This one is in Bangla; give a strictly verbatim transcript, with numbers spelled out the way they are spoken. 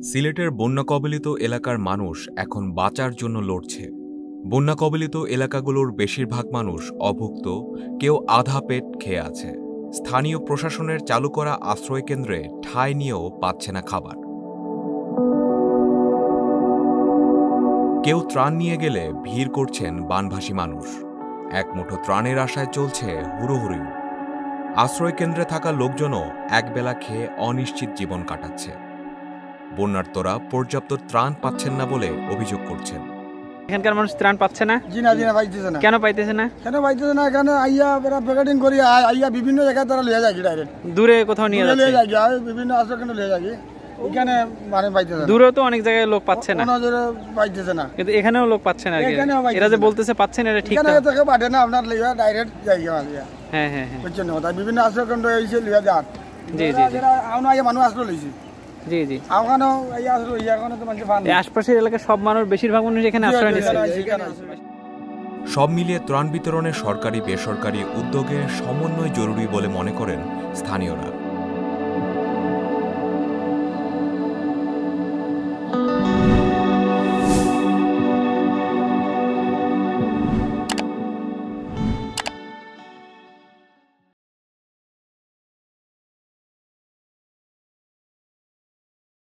সিলেটের বন্যা কবলিত এলাকার মানুষ এখন বাঁচার জন্য লড়ছে। বন্যা কবলিত এলাকাগুলোর বেশিরভাগ মানুষ অভুক্ত, কেউ আধা পেট খেয়ে আছে। স্থানীয় প্রশাসনের চালু করা আশ্রয়কেন্দ্রে ঠাঁই নিয়েও পাচ্ছে না খাবার। কেউ ত্রাণ নিয়ে গেলে ভিড় করছেন বানভাসী মানুষ। এক মুঠো ত্রাণের আশায় চলছে হুড়োহুড়ি। আশ্রয়কেন্দ্রে থাকা লোকজনও একবেলা খেয়ে অনিশ্চিত জীবন কাটাচ্ছে। বন্যার্তরা পর্যাপ্ত ত্রাণ পাচ্ছেন না বলে অভিযোগ করছেন। এখানকার মানুষ ত্রাণ পাচ্ছে না। জি না জি না পাইতেছে না। কেন পাইতেছে না? কেন পাইতেছে না? এখানে আইয়া এরা প্যাকেটিং করি আইয়া বিভিন্ন জায়গায় তারা লিয়ে যায় ডাইরেক্ট। দূরে কোথাও নিয়ে যাচ্ছে। লিয়ে যায় বিভিন্ন আশ্রয়কেন্দ্রে লিয়ে যায়। এখানে মানে পাইতেছে না। দূরে তো অনেক জায়গায় লোক পাচ্ছে না। কোনো জায়গায় পাইতেছে না। কিন্তু এখানেও লোক পাচ্ছে না। এরা যে বলতেছে পাচ্ছেন এটা ঠিক না। এখানে থেকে পাঠে না আপনার লিয়া ডাইরেক্ট জায়গা লিয়া। হ্যাঁ হ্যাঁ হ্যাঁ। বুঝছেন কথা বিভিন্ন আশ্রয়কেন্দ্র এসে লিয়া যান। জি জি জি। আউনা আইয়া মানুষ আশ্রয় লইছে। জি জি। আওখানে এই আশ্রয় ইয়াখানে তো মানুষ পান না। এই আশপাশের এলাকার সব মানুষ বেশিরভাগ মানুষ এখানে আশ্রয় নিচ্ছে। সব মিলিয়ে ত্রাণ বিতরণে সরকারি বেসরকারি উদ্যোগে সমন্বয় জরুরি বলে মনে করেন স্থানীয়রা।